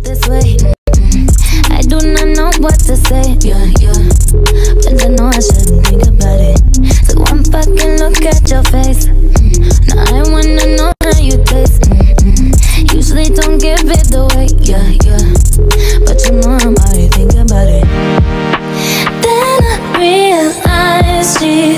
this way. I do not know what to say, yeah, yeah. But I know I shouldn't think about it. So one fucking look at your face. Now I wanna know how you taste. Usually don't give it away, yeah, yeah. But you know I'm already thinking about it. Then I realized she